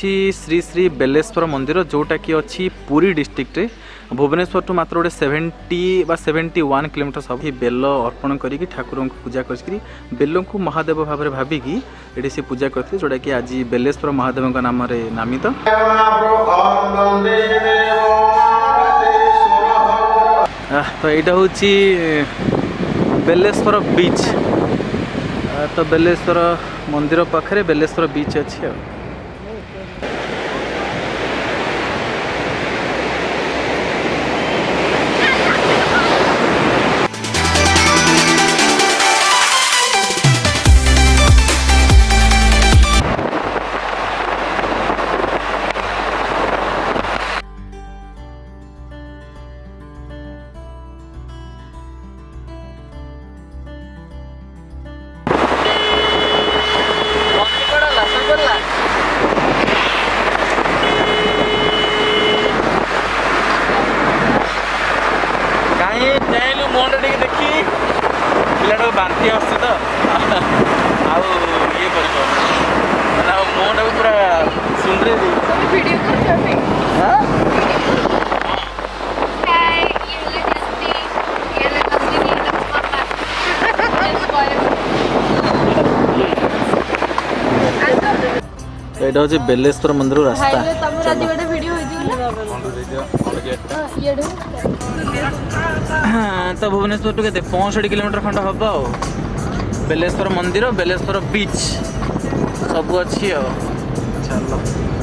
अच्छी श्री श्री बेलेश्वर मंदिर जोटा कि अच्छी पुरी डिस्ट्रिक्ट रे भुवनेश्वर टू मात्र गोटे 70 बा 71 किलोमीटर सब बेल अर्पण करी ठाकुर को पूजा कर बेल को महादेव भाव में भाविकी ये से पूजा करते जोटा कि आज बेलेश्वर महादेव नाम नामित। तो यहाँ हूँ बेलेश्वर बीच। तो बेलेश्वर मंदिर पाखे बेलेश्वर बीच अच्छी। बांती आस तो ये मोटा पूरा सुंदर यहाँ हूँ बेलेश्वर मंदिर रास्ता। तो भुवनेश्वर टू के 65 किलोमीटर खंड हम बेलेश्वर मंदिर बेलेश्वर बीच सब अच्छी। चलो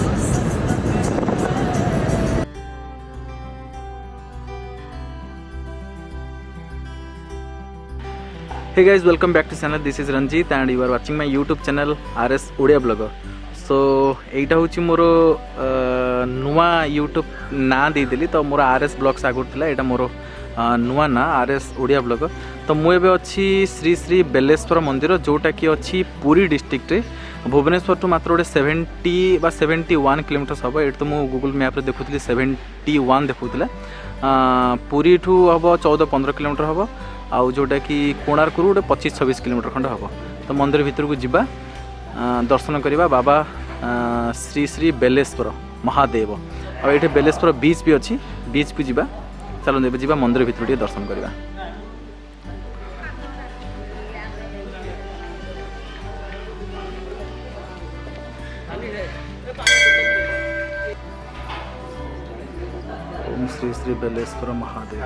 hey guys welcome back to channel this is Ranjit and you are watching my YouTube channel R S Odia blogger. So एटा हूँ मोर नुआ यूट्यूब ना देदेली तो मोर आरएस ब्लॉग्स आगुर थिला एटा मोर नुआ ना आरएस ओडिया ब्लॉगर। तो मुझे अच्छी श्री श्री बेलेश्वर मंदिर जोटा कि अच्छी पुरी डिस्ट्रिक्ट रे भुवनेश्वर टू मात्र गोटे 70 बा 71 किलोमीटर हम। ये तो मुझे गूगल मैप रे देखुली 71 देखुला। पुरी ठू हम 14-15 किलोमीटर हम आउ जोटा कि कोणार्क गोटे 25-26 किलोमीटर खंड हम। तो मंदिर भीतर को जीवा दर्शन करवा बाबा श्री श्री बेलेश्वर महादेव और ये बेलेश्वर बीच भी अच्छी बीच को जीवा। चलो जी मंदिर भीतर टे दर्शन करवा। ओम श्री श्री बेलेश्वर महादेव।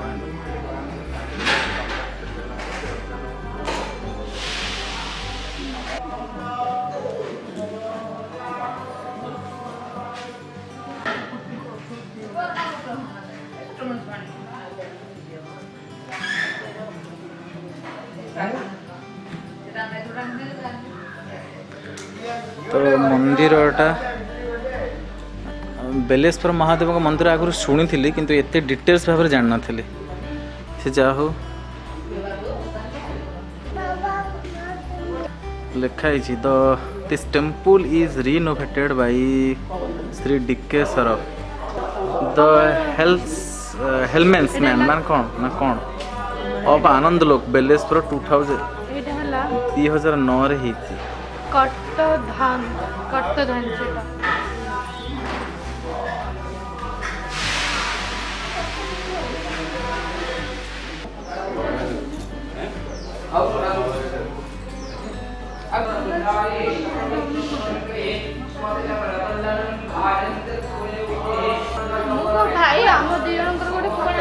तो मंदिरटा बेलेश्वर महादेव का मंदिर आगुरी शुणी थी किंतु एते डिटेल्स भाव जान ना से जा हो लिखाई the this temple is renovated by Shri D K Saraf the हेलमेंस मैन मान कौन ना कौन ऑफ आनंद लोक बेलेश्वर 2009 रे हिची कट्टधान भाई आम दी जन गोटे फोन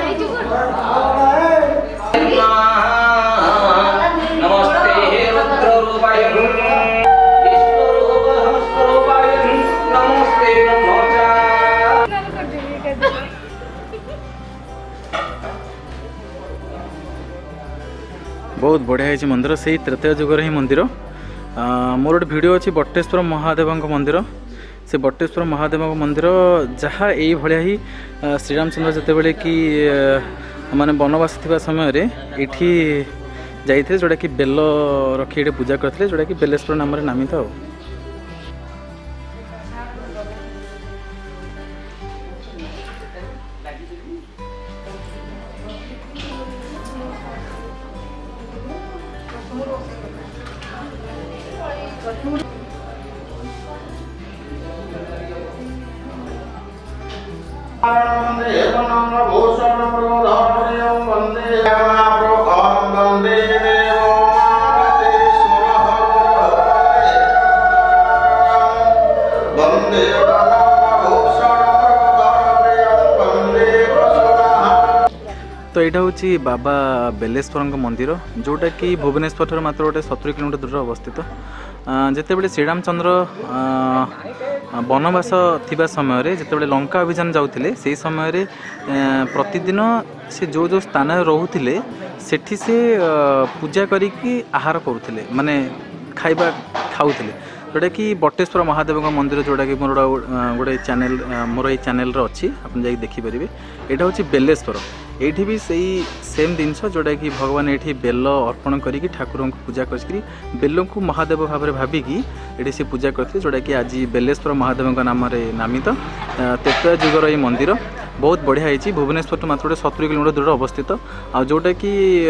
बहुत बढ़िया है मंदिर से त्रेतय जुगर ही मंदिर। मोर गोटे वीडियो अच्छी बटेश्वर महादेव मंदिर से बटेश्वर महादेव मंदिर जहाँ यही भाया ही श्रीरामचंद्र जिते कि माने वनवास थी समय ये जाइए जोटा कि बेल रखी पूजा करते जोटा कि बेलेश्वर नाम नामित। तो यहाँ हूँ बाबा बेलेश्वर मंदिर जोटा कि भुवनेश्वर मात्र गोटे 70 किलोमीटर दूर अवस्थित। जितेबाला श्रीरामचंद्र वनवास थिबा समय जितेबाला लंका अभियान जाउथिले से समय प्रतिदिन से जो जो स्थान रोहुथिले सेठी से पूजा करिकी आहार करुथिले माने खाइबा खाउथिले जोटा कि बटेश्वर महादेव मंदिर जोटा कि मोर गोटे चैनल मोर ये चैनल अच्छी आप जाकि देखिपारे। यहाँ हूँ बेलेश्वर ये भी सही सेम जिनस जोटा कि भगवान ये बेल अर्पण करी ठाकुर को पूजा कर बेल को महादेव भाव में भाविकी ये सी पूजा करते जोटा कि आज बेलेश्वर महादेव नाम नामित त्रेता जुगर ये मंदिर बहुत बढ़िया है। भुवनेश्वर तो मात्र 70 किलोमीटर दूर अवस्थित आ जोटा कि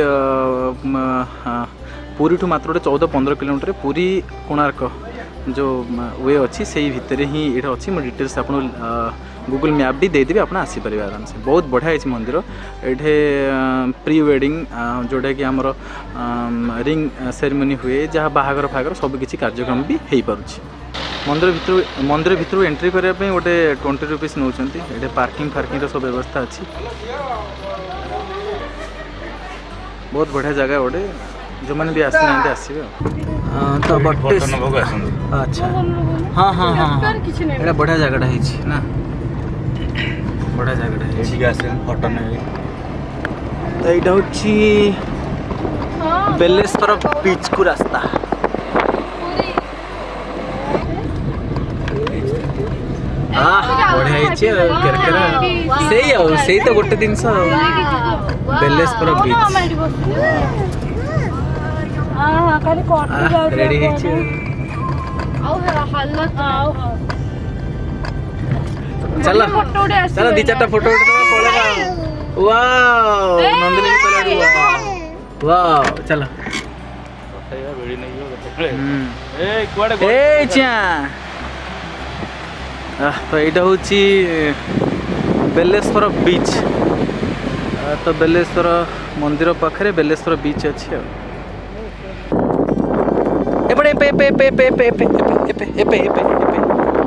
पुरी ठू मात्र 14-15 किलोमीटर पुरी कोणार्क जो वे अच्छी से भितर ही ये अच्छी मैं डिटेल्स आप गूगल मैप भी देदेवी आप आसीपर आराम से। बहुत बढ़िया है मंदिर ये प्री वेडिंग जोटा कि आमर रिंग सेरेमनी हुए जहाँ बाहागर फागर सबकि कार्यक्रम भी हो पारुछि। मंदिर भितर एंट्री करने गोटे 20 रुपीस नौ ये पार्किंग फार्किंग सब व्यवस्था अच्छी। बहुत बढ़िया जगह गोटे जो मैंने भी आसना आसवे तो अच्छा हाँ हाँ हाँ ये बढ़िया जगह है ना बढ़िया जगह फोटो नहीं तो यहाँ हूँ बेलेश्वर बीच को रास्ता बढ़िया से तो गोटे दिन बेलेश्वर बीच रेडी चलो चलो 2-4 फोटो वाओ नंदिनी वाओ चलो तो यहाँ हूँ बेलेश्वर बीच तो बेलेश्वर मंदिर पाखे बेलेश्वर बीच अच्छी एपटे एपे एपे एपे एपे एपे एपे एपे एपे एपे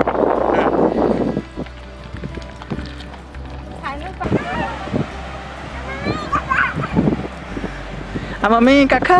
मम्मी काका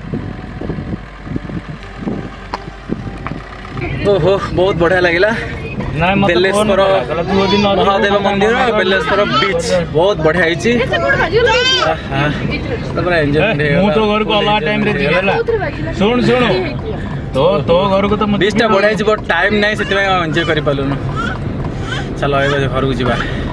ओहो बहुत बढ़िया लगिला बेलेश्वर महादेव मंदिर बेलेश्वर बीच बहुत बढ़िया है तो घर को अलग टाइम रे दिला सुन सुन तो घर को तो बीच टा बढ़िया है बट टाइम नहीं से एंजॉय कर पालुन चलो ए घर को जीवा